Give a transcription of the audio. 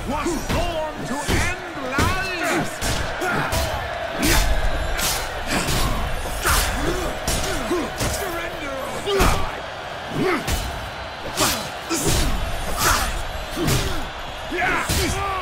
was born to end lives! Surrender or die! Yeah!